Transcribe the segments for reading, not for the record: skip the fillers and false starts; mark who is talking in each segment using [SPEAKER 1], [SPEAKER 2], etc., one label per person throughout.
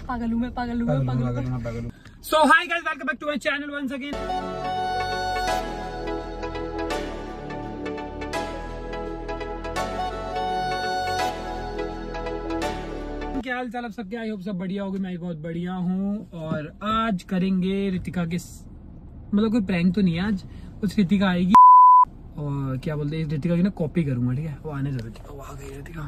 [SPEAKER 1] पागल हूँ मैं, पागल हूँ मैं, पागल हूँ।
[SPEAKER 2] So hi guys, welcome back to my channel once again. क्या हाल चाल आप सबके? आई होप सब बढ़िया होगी, मैं बहुत बढ़िया हूँ। और आज करेंगे रितिका के मतलब कोई प्रैंक तो नहीं है आज, उस रितिका आएगी और क्या बोलते हैं रितिका की ना कॉपी करूंगा, ठीक है? वो आने जरूरत है। वो आ गई रितिका।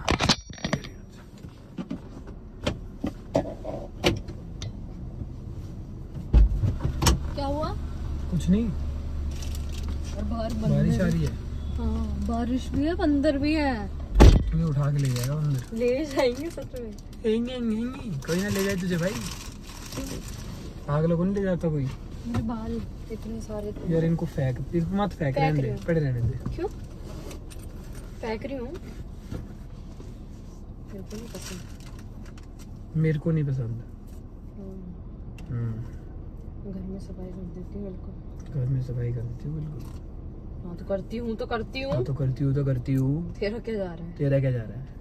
[SPEAKER 1] क्या हुआ?
[SPEAKER 2] कुछ नहीं,
[SPEAKER 1] और बाहर
[SPEAKER 2] बारिश आ रही है।
[SPEAKER 1] हाँ, बारिश भी है, बंदर भी है।
[SPEAKER 2] तुम्हें उठा के ले जाएगा बंदर।
[SPEAKER 1] ले जाएंगे सच में।
[SPEAKER 2] कोई ना ले जाए तुझे भाई, पागलों को नहीं ले जाता कोई।
[SPEAKER 1] मेरे बाल इतने सारे थे
[SPEAKER 2] यार इनको फेंक, इसको मत फेंक, रहने दे, पड़े रहने दे।
[SPEAKER 1] क्यों फेंक रही हूँ? मेरे को नहीं पसंद।
[SPEAKER 2] मेरे को नहीं पसंद।
[SPEAKER 1] घर में सफाई कर देती हूँ, बिल्कुल
[SPEAKER 2] घर में सफाई कर देती हूँ बिल्कुल।
[SPEAKER 1] हाँ तो करती हूँ, तो करती हूँ।
[SPEAKER 2] हाँ तो करती हूँ।
[SPEAKER 1] तेरा क्या जा रहा है?
[SPEAKER 2] तेरा क्या जा रहा है?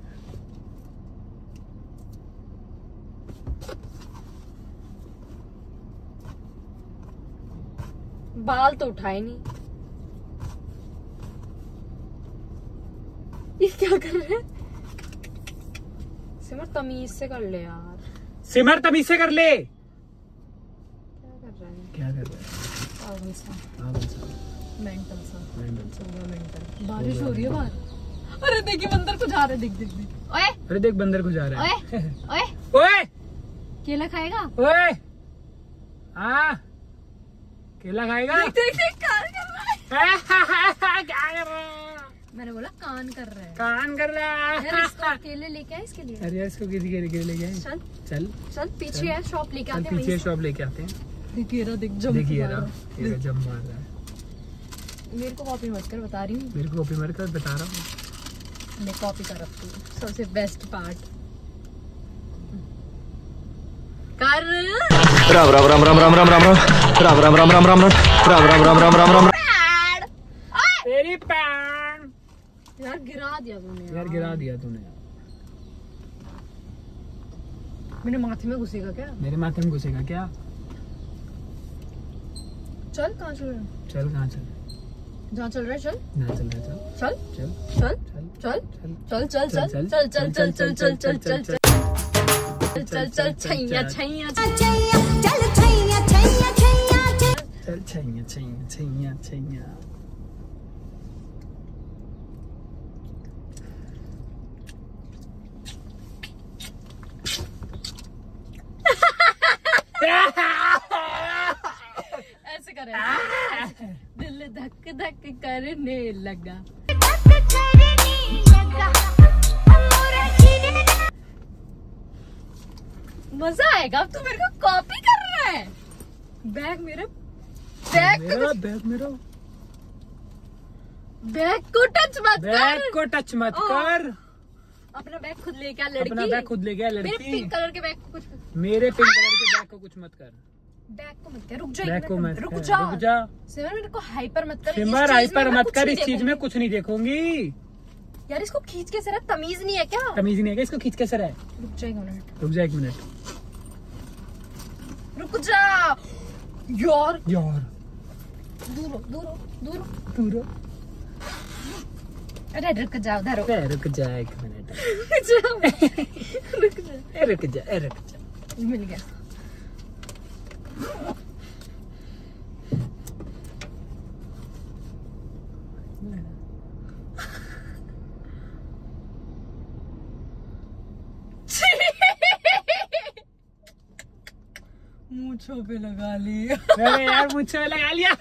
[SPEAKER 1] बाल तो उठाए नहीं। ये क्या कर रहे हैं? सिमर तमीज से कर ले यार।
[SPEAKER 2] सिमर तमीज से कर ले।
[SPEAKER 1] क्या कर रहा है?
[SPEAKER 2] क्या कर रहा है?
[SPEAKER 1] पागल सा,
[SPEAKER 2] पागल सा,
[SPEAKER 1] मेंटल सा,
[SPEAKER 2] मेंटल।
[SPEAKER 1] बारिश हो रही है बाहर। अरे देखिए बंदर को जा रहा है, देख देख देख। ओए
[SPEAKER 2] अरे देख बंदर को जा रहा है।
[SPEAKER 1] ओए ओए
[SPEAKER 2] ओए
[SPEAKER 1] केला खाएगा?
[SPEAKER 2] ओए हाँ केला खाएगा।
[SPEAKER 1] देख देख देख कान कर रहा है।
[SPEAKER 2] क्या कर रहा है?
[SPEAKER 1] मैंने बोला कान कर रहा है।
[SPEAKER 2] कान कर रहा
[SPEAKER 1] यार
[SPEAKER 2] है।
[SPEAKER 1] इसको केले लेके आए इसके लिए।
[SPEAKER 2] अरे यार इसको किसी के ले गए।
[SPEAKER 1] चल
[SPEAKER 2] चल
[SPEAKER 1] चल पीछे है शॉप, लेके आते हैं।
[SPEAKER 2] पीछे शॉप लेके आते हैं।
[SPEAKER 1] देखिए रहा, देख जंप
[SPEAKER 2] देखिए
[SPEAKER 1] मार रहा है।
[SPEAKER 2] रहा जम मार रहा है।
[SPEAKER 1] मेरे को कॉपी मत कर, बता रही हूँ।
[SPEAKER 2] मेरे को कॉपी मार कर बता रहा हूँ।
[SPEAKER 1] मैं कॉपी कर रखती हूँ, सबसे बेस्ट पार्ट कर।
[SPEAKER 3] राम राम राम राम राम राम राम राम राम राम राम राम राम राम राम राम राम राम।
[SPEAKER 2] तेरी पैन
[SPEAKER 1] यार गिरा दिया तूने।
[SPEAKER 2] यार गिरा दिया तूने।
[SPEAKER 1] मेरे माथे में घुसेगा क्या?
[SPEAKER 2] मेरे माथे में घुसेगा क्या?
[SPEAKER 1] चल कहाँ चल रहा है?
[SPEAKER 2] चल कहाँ चल?
[SPEAKER 1] जहाँ चल रहा है चल।
[SPEAKER 2] ना चल रहा है
[SPEAKER 1] चल
[SPEAKER 2] चल
[SPEAKER 1] चल
[SPEAKER 2] चल
[SPEAKER 1] चल चल चल चल चल चल चल चल चल चल चल चल चल चल छैया छैया
[SPEAKER 2] चल छैया छैया छैया छैया।
[SPEAKER 1] ऐसे करे, दिल धक धक करने लगा। मजा आएगा। अब तू मेरे को कॉपी कर रहा है। बैग मेरे बैग को टच मत कर।
[SPEAKER 2] बैग को टच मत कर।
[SPEAKER 1] अपना बैग खुद लेके आ लड़की।
[SPEAKER 2] अपना बैग खुद ले गया
[SPEAKER 1] मेरे
[SPEAKER 2] लड़की।
[SPEAKER 1] पिंक कलर के बैग को कुछ
[SPEAKER 2] मेरे पिंक कलर के बैग को कुछ मत कर।
[SPEAKER 1] बैग को मत कर, रुक जा।
[SPEAKER 2] बैग को मत
[SPEAKER 1] रुक
[SPEAKER 2] कर,
[SPEAKER 1] जा।
[SPEAKER 2] रुक जा।
[SPEAKER 1] सिमर मेरे को हाइपर मत कर।
[SPEAKER 2] सिमर हाइपर मत कर, इस चीज में कुछ नहीं देखूंगी।
[SPEAKER 1] यार इसको खींच के सर, तमीज नहीं है क्या?
[SPEAKER 2] तमीज नहीं है क्या? इसको खींच के सर है।
[SPEAKER 1] रुक जा 1 मिनट।
[SPEAKER 2] रुक जा 1 मिनट।
[SPEAKER 1] रुक जा यार। दूर हो। अरे रुक जा, उधर हो।
[SPEAKER 2] रुक जा 1 मिनट।
[SPEAKER 1] रुक जा।
[SPEAKER 2] रुक जा।
[SPEAKER 1] मिल गया। मूंछों पे लगा लिया।
[SPEAKER 2] अरे यार मुझे लगा लिया।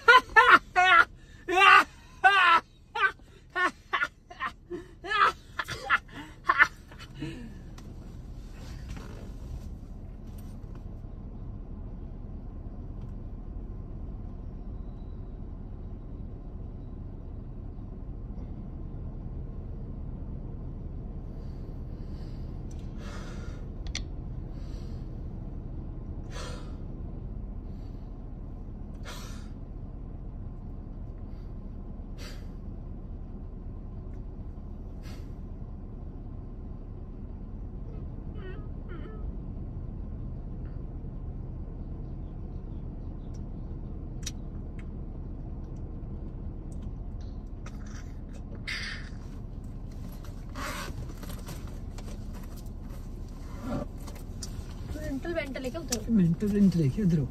[SPEAKER 1] मेंटल है क्या उधर?
[SPEAKER 2] मेंटल है क्या उधर?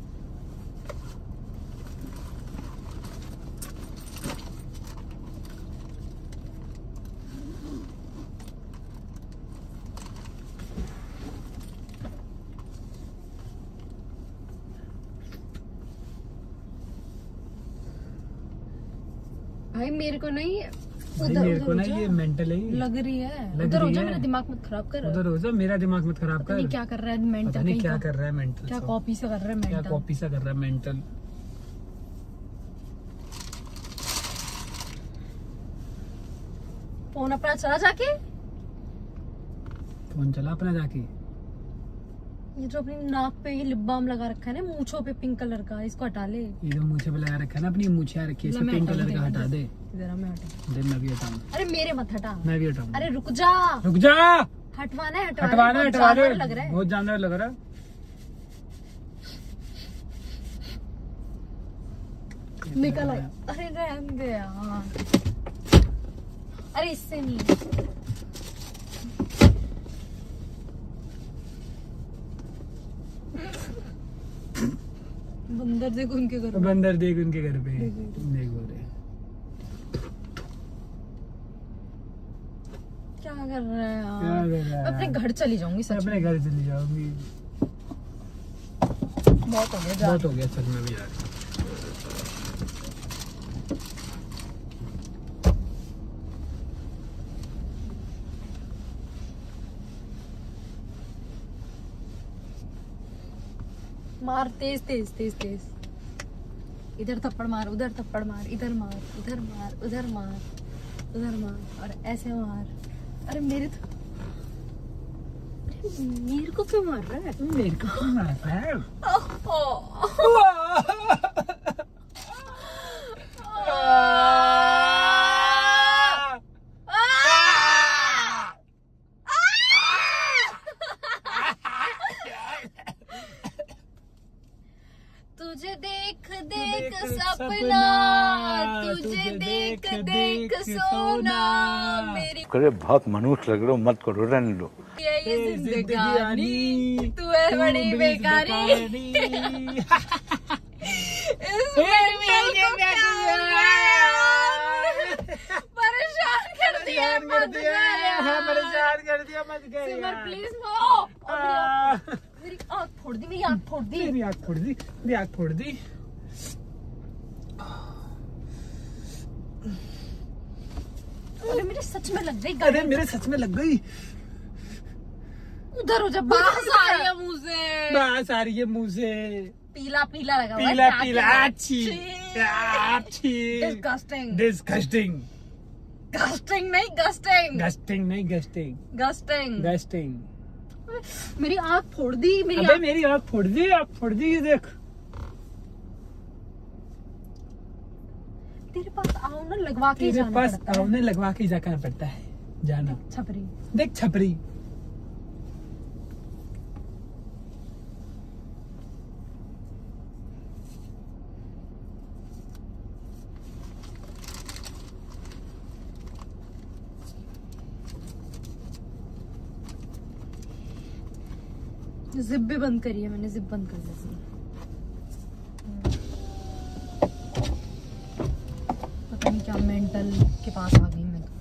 [SPEAKER 1] भाई मेरे को नहीं,
[SPEAKER 2] उधर मेरे को ना ये मेंटल है,
[SPEAKER 1] लग रही है। उधर हो जा, मेरा दिमाग मत खराब कर।
[SPEAKER 2] उधर हो जा, मेरा दिमाग मत खराब कर।
[SPEAKER 1] क्या कर रहा है मेंटल?
[SPEAKER 2] पता नहीं क्या कर रहा है मेंटल।
[SPEAKER 1] क्या कॉपी सा कर रहा है मेंटल?
[SPEAKER 2] क्या कॉपी सा कर रहा है मेंटल?
[SPEAKER 1] फोन अपना चला जाके,
[SPEAKER 2] फोन चला अपना जाके।
[SPEAKER 1] ये जो अपनी नाक पे ये लिप बाम लगा रखा है ना, मूंछों पे पिंक कलर का, इसको हटा ले।
[SPEAKER 2] ये जो मूंछे पे लगा रखा है ना, अपनी मूंछें रखी है, इसको पिंक कलर का हटा दे।
[SPEAKER 1] जरा मैं हटा
[SPEAKER 2] दे, मैं भी हटाऊं।
[SPEAKER 1] अरे मेरे मत हटा।
[SPEAKER 2] मैं भी हटाऊं।
[SPEAKER 1] अरे रुक जा,
[SPEAKER 2] रुक जा।
[SPEAKER 1] हटवाना है,
[SPEAKER 2] हटवाना है,
[SPEAKER 1] लग रहा है,
[SPEAKER 2] बहुत जानवर लग रहा है।
[SPEAKER 1] निकल आई। अरे रहने दे यार, अरे इससे नहीं। बंदर देख उनके घर पे,
[SPEAKER 2] बंदर देख उनके घर पे, देखो रे
[SPEAKER 1] क्या कर रहा है यार।
[SPEAKER 2] क्या कर रहा है?
[SPEAKER 1] मैं अपने घर चली जाऊंगी, सच
[SPEAKER 2] अपने
[SPEAKER 1] में।
[SPEAKER 2] घर चली जाऊंगी।
[SPEAKER 1] बहुत हो गया, जा।
[SPEAKER 2] बहुत हो गया, चल मैं भी जा रहा हूं।
[SPEAKER 1] मार तेज तेज तेज तेज। इधर थप्पड़ मार, उधर थप्पड़ मार, इधर मार, उधर मार, उधर मार, उधर मार, और ऐसे मार। अरे मेरे को क्यों मार रहा है?
[SPEAKER 2] मेरे को क्यों मार रहा है?
[SPEAKER 1] तुझे देख देख सपना, तुझे देख देख सोना, मेरी
[SPEAKER 4] करे बहुत मनुष्य लग रहे हो, मत करो, रहने दो।
[SPEAKER 1] ये जिंदगानी, तू है बड़ी बेकारी। परेशान कर दिया,
[SPEAKER 2] परेशान कर दिया, मत
[SPEAKER 1] सिमर प्लीज नो। मेरी आँख फोड़ दी, मेरी आँख फोड़ दी,
[SPEAKER 2] मेरी आँख फोड़ दी, मेरी आँख फोड़ दी।
[SPEAKER 1] अरे मेरे सच में लग गई।
[SPEAKER 2] अरे मेरे सच में लग गई।
[SPEAKER 1] उधर हो जा, बाहर आ रही है मुंह से,
[SPEAKER 2] बात आ रही है मुंह से।
[SPEAKER 1] पीला पीला लगा हुआ है,
[SPEAKER 2] पीला
[SPEAKER 1] क्या
[SPEAKER 2] पीला,
[SPEAKER 1] क्या?
[SPEAKER 2] अच्छी अच्छी।
[SPEAKER 1] डिस्गस्टिंग,
[SPEAKER 2] डिस्गस्टिंग,
[SPEAKER 1] गस्टिंग नहीं गस्टिंग,
[SPEAKER 2] गस्टिंग नहीं गस्टिंग,
[SPEAKER 1] गस्टिंग।
[SPEAKER 2] गस्टिंग।
[SPEAKER 1] मेरी आँख फोड़ दी, मेरी
[SPEAKER 2] अबे
[SPEAKER 1] आँख।
[SPEAKER 2] मेरी आँख फोड़ दी, आँख फोड़ दी, ये देख।
[SPEAKER 1] तेरे पास आओ ना, लगवा के
[SPEAKER 2] तेरे
[SPEAKER 1] जाना
[SPEAKER 2] पास
[SPEAKER 1] पड़ता है।
[SPEAKER 2] आओ, ने लगवा के जाना पड़ता है, जाना।
[SPEAKER 1] छपरी,
[SPEAKER 2] देख छपरी।
[SPEAKER 1] जिप भी बंद करी है मैंने, जिप बंद कर दी। पता नहीं क्या मेंटल के पास आ गई मैं तो।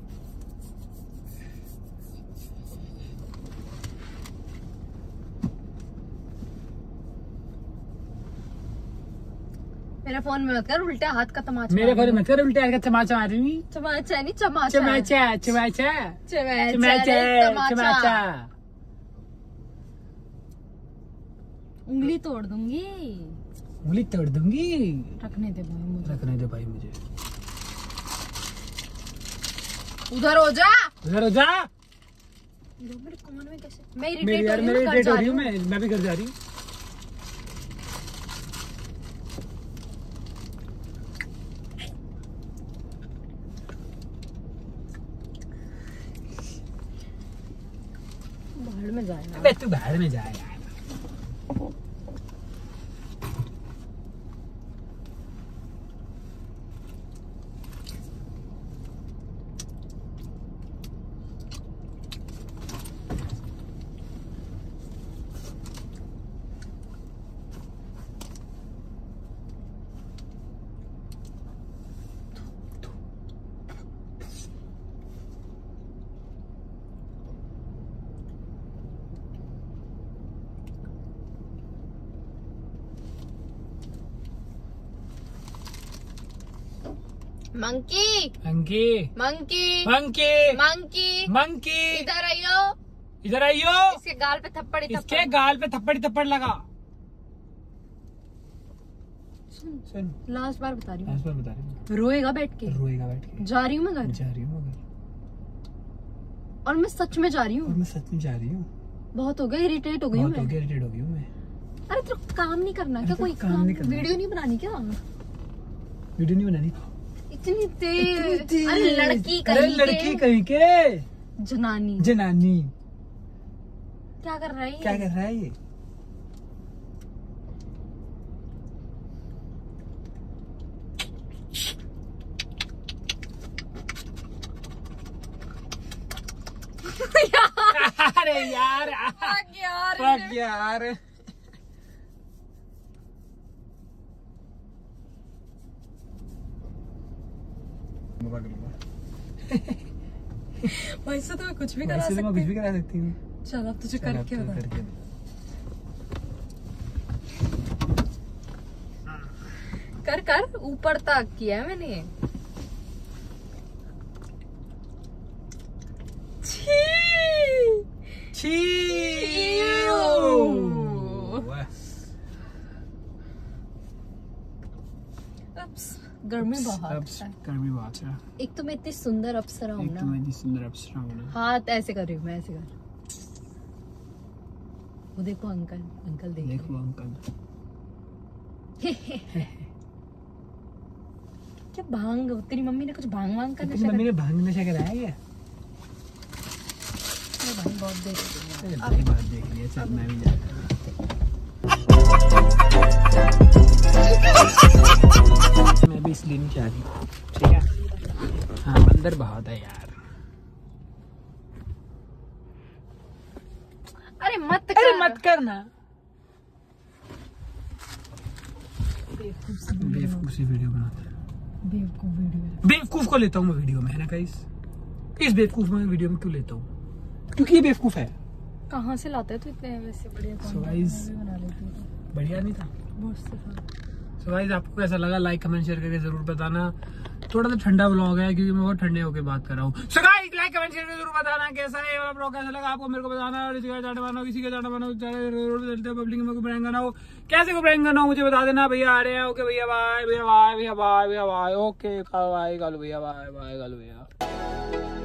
[SPEAKER 1] मेरा फोन में मत कर, उल्टा हाथ का तमाचा।
[SPEAKER 2] मेरे घर में तेरे उल्टे का चमाचा मारी नहीं।
[SPEAKER 1] चमाचा नहीं, चमाचा।
[SPEAKER 2] चमाचा चमाचा
[SPEAKER 1] चमाचा
[SPEAKER 2] चमाचा
[SPEAKER 1] नहीं,
[SPEAKER 2] चमाचा।
[SPEAKER 1] उंगली तोड़ दूंगी।
[SPEAKER 2] उंगली तोड़ दूंगी।
[SPEAKER 1] रखने दे भाई मुझे,
[SPEAKER 2] रखने दे भाई मुझे।
[SPEAKER 1] उधर हो जा।
[SPEAKER 2] उधर हो जा।
[SPEAKER 1] मेरे कान में कैसे? मैं
[SPEAKER 2] मेरी यार, मैं इरिटेट हो रही हूँ, मैं भी घर जा रही हूँ।
[SPEAKER 1] बाहर में जाए ना।
[SPEAKER 2] अबे तू बाहर में जा यार।
[SPEAKER 1] Monkey
[SPEAKER 2] monkey
[SPEAKER 1] monkey
[SPEAKER 2] monkey
[SPEAKER 1] monkey
[SPEAKER 2] monkey
[SPEAKER 1] इधर आइयो,
[SPEAKER 2] इधर आइयो,
[SPEAKER 1] इसके गाल पे थप्पड़ ही
[SPEAKER 2] इसके
[SPEAKER 1] थप्पड़।
[SPEAKER 2] गाल पे थप्पड़ थप्पड़ लगा। सुन
[SPEAKER 1] लास्ट बार बता रही
[SPEAKER 2] लास्ट बार बता रही हूँ,
[SPEAKER 1] हूँ, रोएगा बैठ के।
[SPEAKER 2] रोएगा बैठ के।
[SPEAKER 1] जा रही हूँ मैं घर,
[SPEAKER 2] जा रही हूँ मगर,
[SPEAKER 1] और मैं सच में जा रही
[SPEAKER 2] और
[SPEAKER 1] हूँ।
[SPEAKER 2] मैं सच में जा रही हूँ।
[SPEAKER 1] बहुत हो गया, इरिटेट हो गई हूँ
[SPEAKER 2] बहुत हो
[SPEAKER 1] मैं।
[SPEAKER 2] गया, इरिटेट हो गई हूँ मैं।
[SPEAKER 1] अरे तो काम नहीं करना क्या?
[SPEAKER 2] अरे
[SPEAKER 1] कोई
[SPEAKER 2] तो काम नहीं करना।
[SPEAKER 1] वीडियो नहीं बनानी क्या?
[SPEAKER 2] वीडियो नहीं बनानी।
[SPEAKER 1] इतनी तेज। अरे लड़की
[SPEAKER 2] अरे
[SPEAKER 1] कहीं
[SPEAKER 2] लड़की
[SPEAKER 1] के।
[SPEAKER 2] कहीं के
[SPEAKER 1] जनानी
[SPEAKER 2] जनानी
[SPEAKER 1] क्या कर रहा है ये?
[SPEAKER 2] क्या कर रहा है ये? अरे यार
[SPEAKER 1] यार
[SPEAKER 2] यार
[SPEAKER 1] वैसे तो मैं कुछ भी करा
[SPEAKER 2] वैसे तो मैं कुछ
[SPEAKER 1] सकती
[SPEAKER 2] भी करा सकती हूँ।
[SPEAKER 1] हूँ। चल अब तुझे
[SPEAKER 2] चल, अब
[SPEAKER 1] करके
[SPEAKER 2] तो
[SPEAKER 1] बता।
[SPEAKER 2] करके दे।
[SPEAKER 1] कर कर ऊपर तक किया है मैंने। छी! गर्मी बहुत है।
[SPEAKER 2] गर्मी बहुत है।
[SPEAKER 1] एक तो मैं इतनी सुंदर अप्सरा हूँ
[SPEAKER 2] एक
[SPEAKER 1] ना।
[SPEAKER 2] तो मैं इतनी सुंदर अप्सरा हूँ ना।
[SPEAKER 1] हाथ ऐसे कर रही हूँ मैं, ऐसे कर। वो देखो अंकल, अंकल देखो।
[SPEAKER 2] देखो अंकल।
[SPEAKER 1] क्या भांग? तेरी मम्मी ने कुछ भांग वांग का
[SPEAKER 2] तेरी
[SPEAKER 1] नशा
[SPEAKER 2] मम्मी ने भांग नशा कराया क्या?
[SPEAKER 1] भाई बहुत देख रही हूँ।
[SPEAKER 2] अब बात देख लिया, चल मैं भी जाता हूँ। मैं भी इसलिए नहीं चाह रही, ठीक है? हाँ बंदर बहुत है यार।
[SPEAKER 1] अरे मत
[SPEAKER 2] अरे
[SPEAKER 1] कर।
[SPEAKER 2] मत करना। बेवकूफ सी वीडियो बनाता है।
[SPEAKER 1] बेवकूफ वीडियो।
[SPEAKER 2] बेवकूफ को लेता हूँ मैं वीडियो में, है ना गाइस? इस बेवकूफ में वीडियो में क्यों लेता हूँ? क्योंकि ये बेवकूफ है।
[SPEAKER 1] कहाँ से लाते हैं तू इतने वैसे बढ़िया
[SPEAKER 2] So
[SPEAKER 1] content?
[SPEAKER 2] guys,
[SPEAKER 1] मैं भी बना लेती हूँ।
[SPEAKER 2] बढ़िया नहीं था?
[SPEAKER 1] मस्त था।
[SPEAKER 2] So guys, आपको कैसा लगा लाइक कमेंट शेयर करके जरूर बताना। थोड़ा सा ठंडा व्लॉग है क्योंकि मैं बहुत ठंडे होकर बात कर रहा हूँ। So guys, like comment share करके जरूर बताना कैसा है ये वाला व्लॉग, कैसा लगा आपको मेरे को बताना। और किसी का जाना मानो, किसी का जाना मानो, चलते पब्लिक में प्रैंक करना हो, कैसे को प्रैंक करना हो मुझे बता देना। भैया आ रहे हैं। ओके भैया बाय, भैया बाय, भैया बाय, भैया बाय। ओके बाय, गालू भैया बाय, बाय गालू भैया।